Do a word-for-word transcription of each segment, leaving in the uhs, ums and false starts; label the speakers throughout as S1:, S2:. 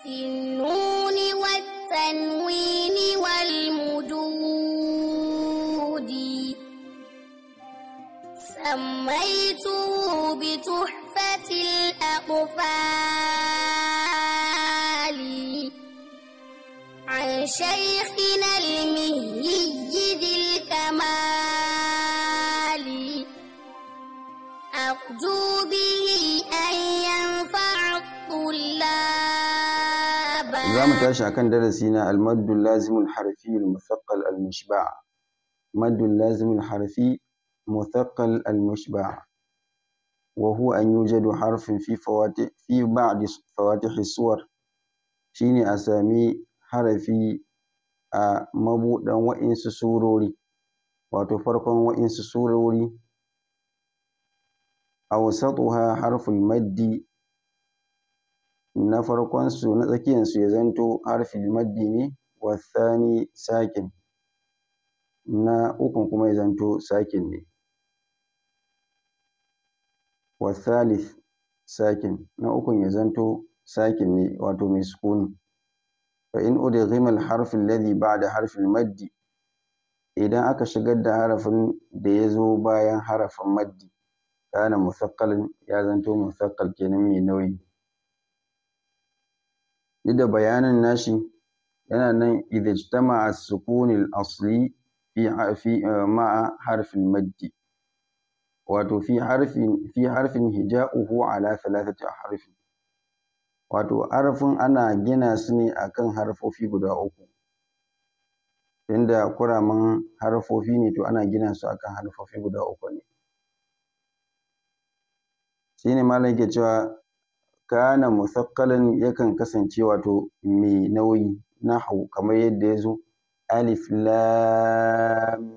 S1: النون والتنوين والمدود سميته بتحفة الأطفال عن شيخنا المهي ذي الكمال أرجو به أن ينفع الطلاب.
S2: za mu tashi akan darasi na al-maddul lazimul harfi al-muthaqqal al-mushba' maddul lazimul harfi مثقل المشبع وهو أن يوجد حرف في فواتح في بعض فواتح الصور شيني أسامي حرفي مبودا وإنس سوروري وتفرقا وإنس سوروري أوسطها حرف المد نفرقا سو نتكين سو يزنتو حرف المد والثاني ساكن na ukun kuma ya zanto sakin ne والثالث ساكن na ukun ya zanto sakin ne wato mai sukuni fa in udghima al-harf alladhi ba'da harf al-madd idan aka shigar da harafin da ya zo bayan harafin maddi kana muthaqqalan ya zanto muthaqqal kenan mai nauyi duk da bayanin nashi yana nan idza ijtama'a as-sukun al-asli fi fi ma'a harf al-madd wato fi harfin fi harfin hija'uhu ala thalathati ahruf wato harfin ana gina su ne akan harfofi guda uku inda kuraman harfofi ne to ana gina su akan harfofi guda uku ne shine malam yake cewa kana muthaqalan yakan kasance wato mai nauyi nahwu kamar yadda yazo alif lam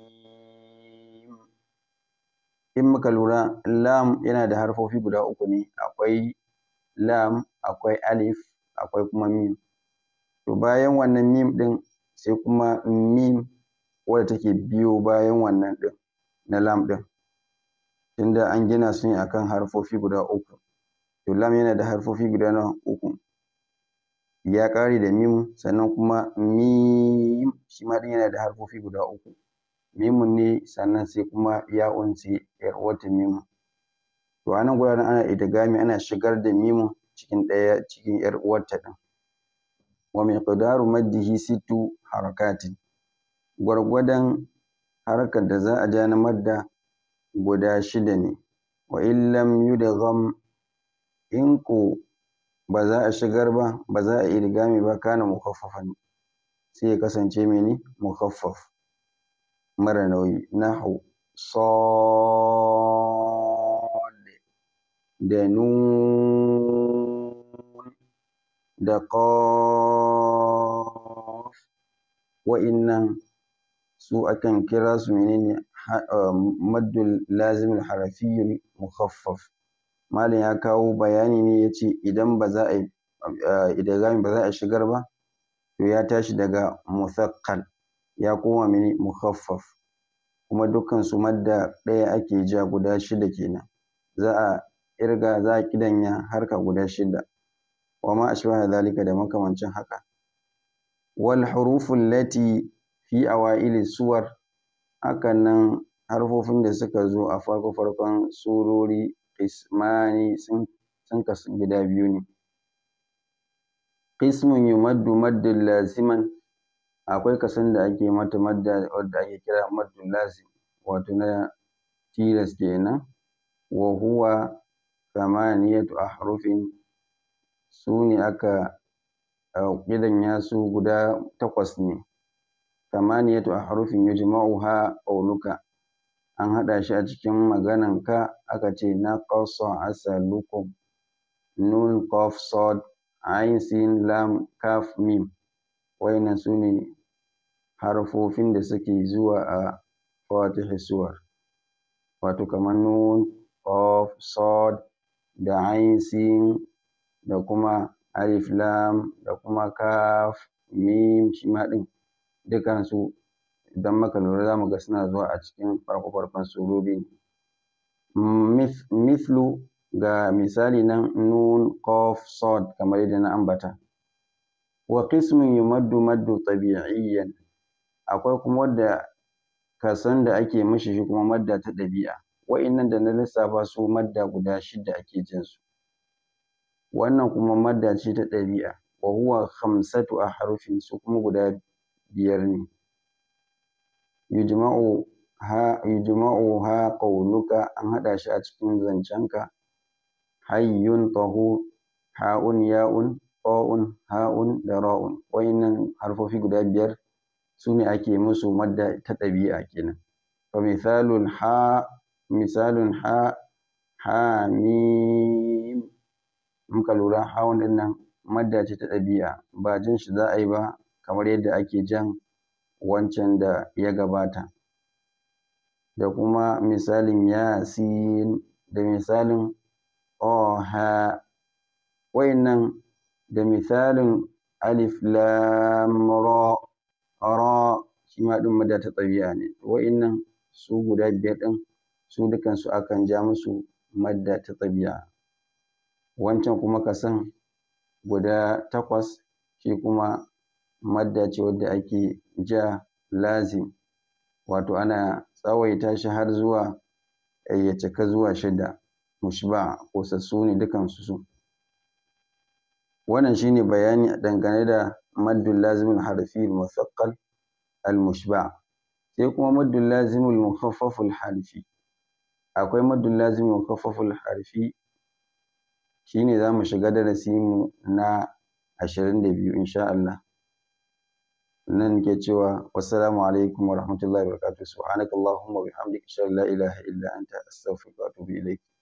S2: in muka lura lam yana da harfofi guda uku ne akwai lam akwai alif akwai kuma mim to bayan wannan mim din sai kuma mim wadda take biyo bayan wannan din na lam din tunda an gina su ne akan harfofi guda uku to lam yana da harfofi guda na uku ya kare da mim sannan kuma mim shi ma din yana da harfofi guda uku mimun ne sannan sai kuma ya'un sai yar uwata mimun to anan guraren ana idgami ana shigar da mimun cikin ɗaya cikin yar uwarta din wa miqdaru maddihi sittu harakatin gwargwadon harkar da za a ja na madda guda shida ne wa in lam yudgham in ko ba za a shigar ba ba za a idgami ba kana mukhaffafan sai ya kasance mene mukhaffaf mara nauyi nahu sad da nun da qaf wa'innan su akan kira su menene maddul lazimul harafiyyul mukhaffaf malam ya kawo bayani ne yace idan ba za a yi idgami ba za a shigar ba to ya tashi daga muthaqqal ya koma mini mukhaffaf kuma dukkan su madda ɗaya ake ja guda shida kenan za a irga za a kidanya harka guda shida wa ma ashbaha zalika da makamancin haka wal huruful lati fi awaili suwar hakan nan harfofin da suka zo a farko farkon surori qismani sun sun kasu gida biyu ne qismun yumaddu maddan laziman akwai kasan da ake mata madda wadda ake kira maddul lazim wato na tilas kenan wa huwa thamaniyatu ahrufin su ne aka kidanya su guda takwas ne thamaniyatu ahrufin yujma'uha qawluka an hada shi a cikin maganan ka aka ce naqasa asalukum nun qaf sad ain sin lam kaf mim wayannan su ne harfofin da suke zuwa a fawatihi suwar wato kamar nun qaf sad da ain sin da kuma alif lam da kuma kaf mim shi ma din dukan su idan muka lura zamu ga suna zuwa a cikin farko farkon surori mithlu ga misali nan nun qaf sad kamar yadda na ambata wa qismun yumaddu maddu tabi'iyyan, akwai kuma wadda kasan da ake mishi shi kuma madda ta ɗabi'a. Wa'innan da na lissafa su madda guda shida ake jin su, wannan kuma madda ce ta ɗabi'a. Wa huwa khamsatu ahrufin, su kuma guda biyar ne. Yujma'u ha yujma'u ha qawluka, an haɗa shi a cikin zancenka. Hayyun, tahur, ha'un, ya'un, ta'un, ha'un da ra'un. Wa'innan harfofi guda biyar su ne ake musu madda ta ɗabi'a kenan. Fa misalul ha, misalun ha, ha mim, muka lura ha'un ɗin nan madda ce ta ɗabi'a, ba jin shi za a yi ba kamar yadda ake jan wancan da ya gabata. Da kuma misalin yasin, da misalin oha, wa'innan da misalin alif lam ra, ra shi ma ɗin madda ta ɗabi'a ne. Wa'innan su guda biyar ɗin su dukansu akan ja musu madda ta ɗabi'a. Wancan kuma kasan guda takwas shi kuma madda ce wadda ake ja lazim, wato ana tsawaita shi har zuwa ya cika zuwa shida, mushba, ƙosassu ne dukansu su. Wannan shine bayani dangane da maddul lazimul harfi al-musaqqal al-mushba'. Sai kuma maddul lazimul mukhaffaful harfi. Akwai maddul lazimul mukhaffaful harfi, shine za mu shiga darasi mu na ashirin da biyu insha Allah. Nan ke cewa wassalamu alaikum wa rahmatullahi wa barakatuh. Subhanakallahumma wa bihamdika, ashhadu an la ilaha illa anta, astaghfiruka wa atubu ilaik.